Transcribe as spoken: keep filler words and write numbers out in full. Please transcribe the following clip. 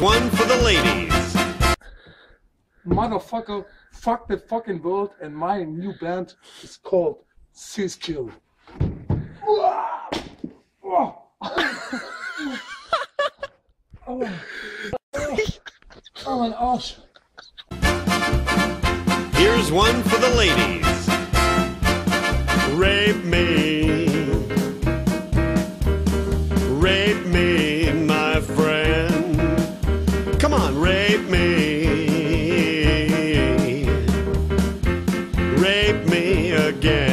one for the ladies. Motherfucker, fuck the fucking world, and my new band is called Siskill. Oh, oh, oh, mein Arsch. Here's one for the ladies. Rape me. Rape me, my friend. Come on, rape me. Rape me again.